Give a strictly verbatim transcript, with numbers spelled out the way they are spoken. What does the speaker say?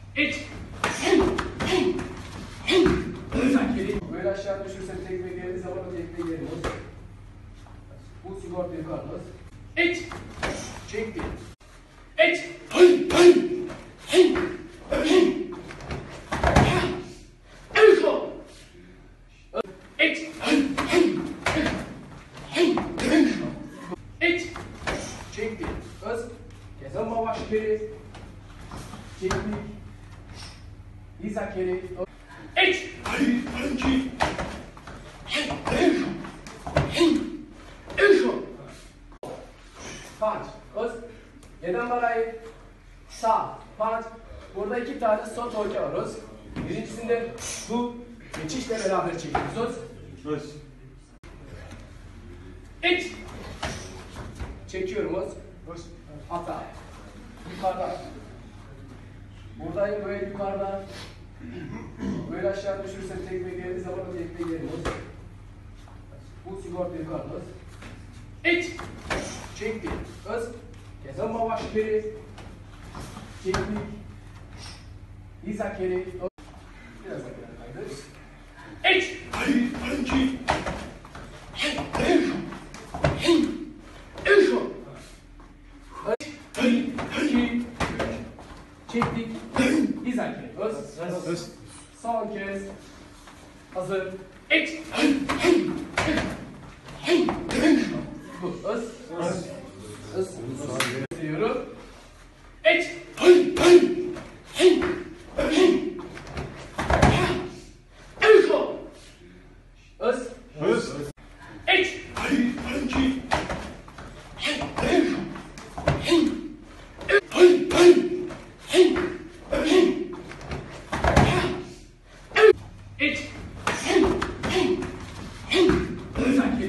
İç. Böyle aşağı düşürsen tekme geldiği zaman o tekme gelmez. Bu sigorta yukarıdayız. İç. Çekti. İç. İç. İç. Çekti. Öz. Kesin babaş geri. Çekti. İsa geri. İç. Punch. Öz. Neden varayı? Sağ. Punch. Burada iki tane son torke var. Öz. Birincisinde bu geçişle beraber çekiyoruz. Öz. İç. Çekiyorum öz. Öz. Hata. Yukarıda. Buradayım böyle yukarıda. Böyle aşağı düşürsen tekme geldiği zaman o tekme gelmez. Bu sigorta yukarıda. İç. Çekti. Öz. Kesin babaş geri. Çektik. İsa geri. Biraz da geri kaydır. İç. İki. Çektik. İsa geri. Öz. Öz. Son kez. Hazır. İç. Bu. Öz. Öz. Öz. Diyorum. İç. Öz. Öz. İç. İç.